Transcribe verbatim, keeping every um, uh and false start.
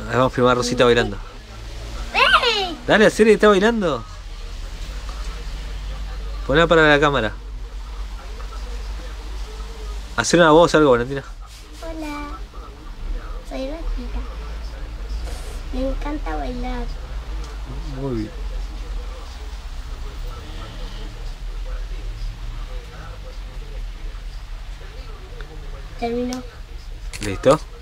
Vamos a filmar a Rosita bailando. ¡Ey! Dale, Siri, está bailando. Poná para la cámara. Hacer una voz, algo, Valentina. Hola, soy Rosita. Me encanta bailar. Muy bien. Terminó. ¿Listo?